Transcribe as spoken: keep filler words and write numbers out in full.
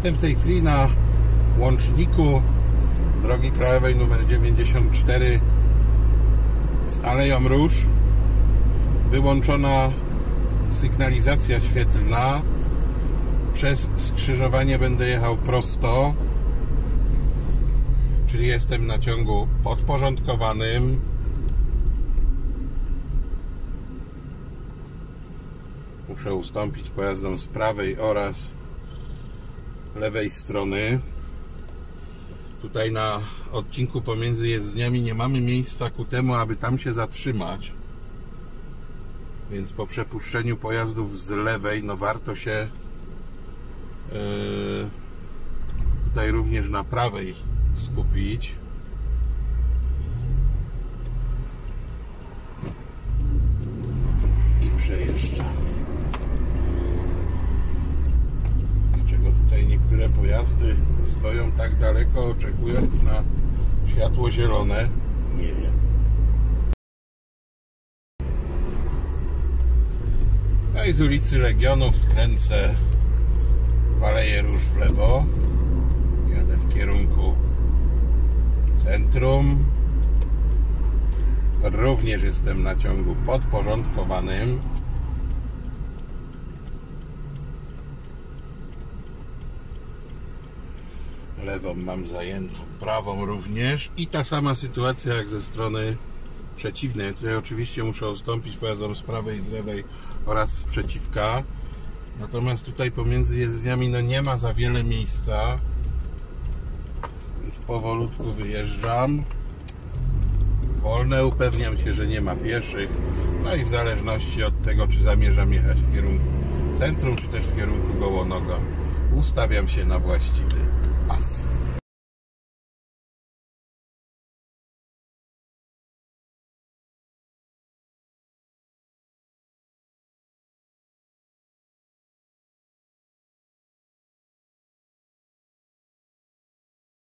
Jestem w tej chwili na łączniku drogi krajowej nr dziewięćdziesiąt cztery z Aleją Róż. Wyłączona sygnalizacja świetlna. Przez skrzyżowanie będę jechał prosto, czyli jestem na ciągu podporządkowanym. Muszę ustąpić pojazdom z prawej oraz lewej strony. Tutaj na odcinku pomiędzy jezdniami nie mamy miejsca ku temu, aby tam się zatrzymać, więc po przepuszczeniu pojazdów z lewej no warto się yy, tutaj również na prawej skupić. I przejeżdżamy. Dlaczego tutaj niektóre pojazdy stoją tak daleko, oczekując na światło zielone? Nie wiem. No i z ulicy Legionów skręcę w Aleję Róż w lewo. Jadę w kierunku centrum. Również jestem na ciągu podporządkowanym. Lewą mam zajętą, prawą również. I ta sama sytuacja jak ze strony przeciwnej. Tutaj oczywiście muszę ustąpić pojazdom z prawej i z lewej oraz z przeciwka. Natomiast tutaj pomiędzy jezdniami no nie ma za wiele miejsca, więc powolutku wyjeżdżam. Wolne, upewniam się, że nie ma pieszych. No i w zależności od tego, czy zamierzam jechać w kierunku centrum, czy też w kierunku Gołonoga, ustawiam się na właściwy pas.